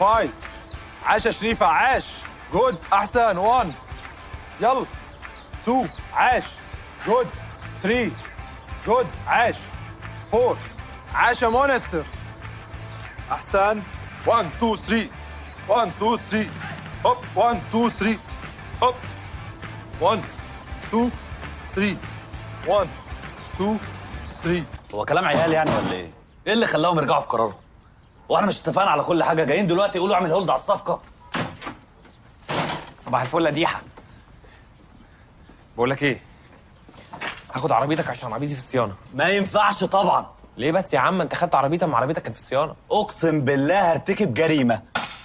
5. عاش يا شريفة، عاش. جود، أحسن. 1. يلا. 2. عاش. جود. 3. جود، عاش. 4. عاش يا مونستر. أحسن. 1 2 3. 1 2 3. هوب. 1 2 3. هوب. 1 2 3. 1 2 3. هو كلام عيال يعني ولا ايه؟ ايه اللي خلاهم يرجعوا في قرارهم؟ واحنا مش اتفقنا على كل حاجه؟ جايين دلوقتي يقولوا اعمل هولد على الصفقه؟ صباح الفل يا ديحه. بقول لك ايه، هاخد عربيتك عشان عربيتي في الصيانه. ما ينفعش طبعا. ليه بس يا عم؟ انت خدت عربيتك ما عربيتك كانت في الصيانه. اقسم بالله هرتكب جريمه.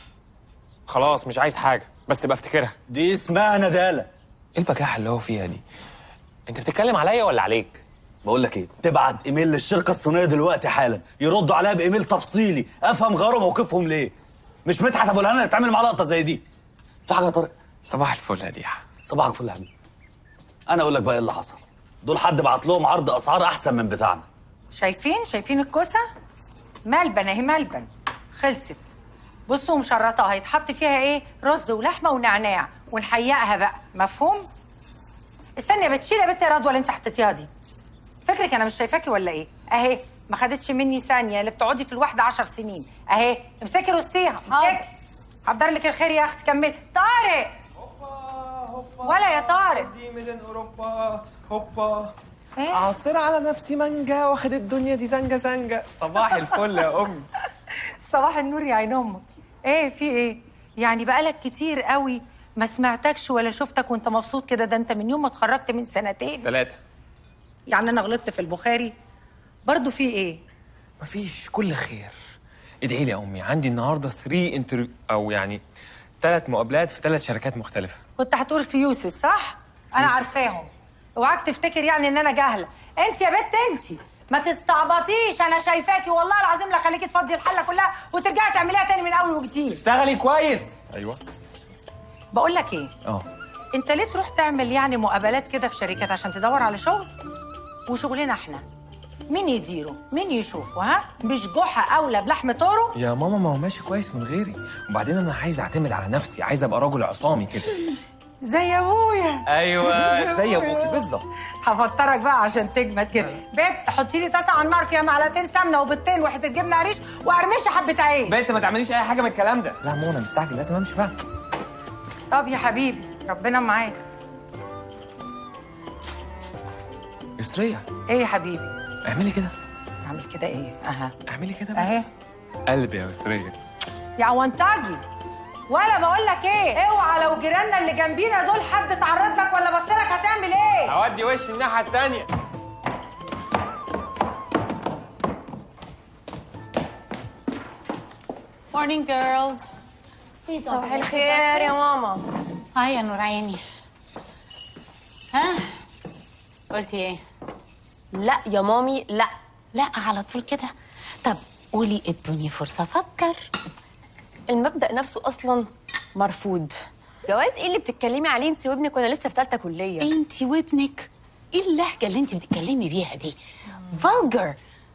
خلاص مش عايز حاجه بس بفتكرها. دي اسمها نداله. ايه البجاحه اللي هو فيها دي؟ انت بتتكلم عليا ولا عليك؟ بقول لك ايه، تبعت ايميل للشركه الصينيه دلوقتي حالا يردوا عليا بايميل تفصيلي افهم غيروا موقفهم ليه. مش مدحت ابو الهنا اللي يتعامل مع لقطه زي دي. في حاجه يا طارق؟ صباح الفل يا ديحه. صباحك فل يا حبيبي. انا اقول لك بقى ايه اللي حصل. دول حد بعت لهم عرض اسعار احسن من بتاعنا. شايفين الكوسه؟ ملبن اهي، ملبن خلصت. بصوا مشرطه هيتحط فيها ايه؟ رز ولحمه ونعناع ونحيقها بقى، مفهوم؟ استني يا بتشيل يا بنت يا رضوى اللي انت حطيتيها دي. فكرك انا مش شايفاكي ولا ايه؟ اهي ما خدتش مني ثانيه، اللي بتقعدي في الواحده 10 سنين. اهي امسكي رصيها، امسكي. حضر لك الخير يا اختي، كملي. طارق ولا يا طارق دي من اوروبا هوبا. ايه؟ عصير على نفسي مانجا واخد الدنيا دي زنجه زنجه. صباح الفل يا امي. صباح النور يا عين امك. ايه في ايه؟ يعني بقالك كتير قوي ما سمعتكش ولا شفتك وانت مبسوط كده. ده انت من يوم ما اتخرجت من 2 سنين. 3. يعني انا غلطت في البخاري؟ برضو في ايه؟ مفيش، كل خير. ادعي لي يا امي، عندي النهارده 3 او يعني 3 مقابلات في 3 شركات مختلفه. كنت هتقول في يوسف صح؟ انا عارفاهم. اوعاك تفتكر يعني ان انا جاهله. انت يا بنت انت ما تستعبطيش، انا شايفاكي والله العظيم لا خليكي تفضي الحله كلها وترجعي تعمليها تاني من اول وجديد. اشتغلي كويس. ايوه. بقول لك ايه؟ انت ليه تروح تعمل يعني مقابلات كده في شركات عشان تدور على شغل؟ وشغلنا احنا مين يديره؟ مين يشوفه؟ ها؟ مش جحا اولى بلحم طوره؟ يا ماما ما هو ماشي كويس من غيري، وبعدين انا عايز اعتمد على نفسي، عايز ابقى راجل عصامي كده. زي ابويا. ايوه زي ابوكي بالظبط. هفطرك بقى عشان تجمد كده. بنت حطي لي طاسه على النار فيها معلقتين سمنه وبيضتين وحته جبنه قريش وقرمشه حبه عين. بنت ما تعمليش اي حاجه من الكلام ده. لا ماما انا مستعجل لازم امشي بقى. طب يا حبيبي ربنا معاك. يسرية. ايه يا حبيبي؟ اعملي كده. اعمل كده ايه؟ اها اعملي كده بس. اهي. قلبي يا يسرية. يا ونتاجي ولا بقول لك ايه؟ اوعى لو جيراننا اللي جنبينا دول حد اتعرض لك ولا بص لك هتعمل ايه؟ اودي وش الناحيه الثانيه. Morning girls. صباح الخير يا ماما. هاي يا نور عيني. ها قلتي ايه؟ لا يا مامي لا. لا على طول كده. طب قولي ادوني فرصه افكر. المبدأ نفسه اصلا مرفوض. جواز ايه اللي بتتكلمي عليه انت وابنك وانا لسه في ثالثه كليه؟ انت وابنك ايه اللهجه اللي انت بتتكلمي بيها دي؟ فالجر.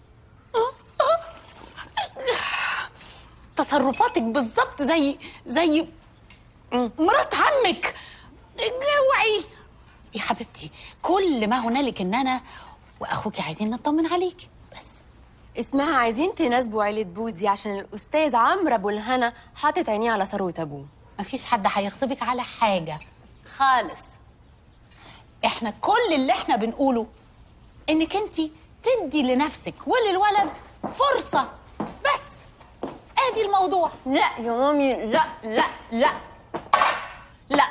تصرفاتك بالظبط زي مرات عمك. اوعي يا حبيبتي، كل ما هنالك ان انا واخوكي عايزين نطمن عليكي بس. اسمها عايزين تناسبوا عيله بودي عشان الاستاذ عمرو ابو الهنا حاطط عينيه على ثروه ابوه. مفيش حد هيغصبك على حاجه خالص. احنا كل اللي احنا بنقوله انك انت تدي لنفسك وللولد فرصه بس. ادي الموضوع. لا يا مامي لا لا لا لا.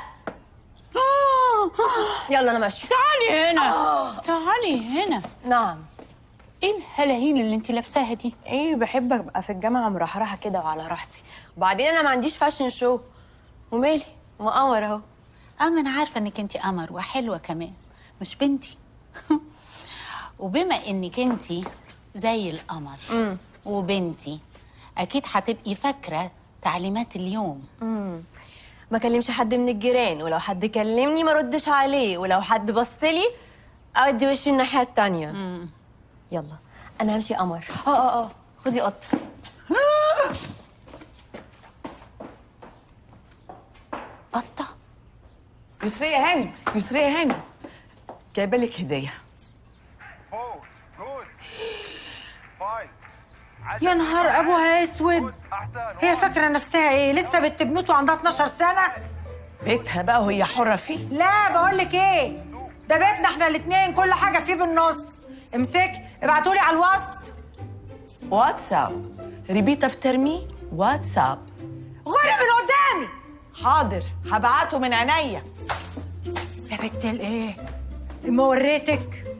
يلا انا ماشيه. تعالي هنا. تعالي هنا. نعم. ايه الهلاهيل اللي انت لابساها دي؟ ايه بحب ابقى في الجامعه مرحرحه كده وعلى راحتي. وبعدين انا ما عنديش فاشن شو ومالي ما قمر اهو. انا عارفه انك انت قمر وحلوه كمان مش بنتي. وبما انك انت زي القمر وبنتي اكيد هتبقي فاكره تعليمات اليوم. ما كلمش حد من الجيران، ولو حد كلمني ما ردش عليه، ولو حد بصلي اودي وشي الناحيه التانيه. يلا انا همشي قمر. خدي قط. يسرية هاني، يسرية هاني، جايبه لك هديه. 4 جود 5 يا نهار ابوها اسود، هي فاكره نفسها ايه؟ لسه بنت بنوت وعندها 12 سنه. بيتها بقى وهي حره فيه. لا بقول لك ايه، ده بيتنا احنا الاثنين، كل حاجه فيه بالنص. امسكي ابعتولي على الوسط. واتساب، ريبيت افتر مي، واتساب. غوري من قدامي. حاضر، هبعته من عينيا. يا بنت الايه، ما وريتك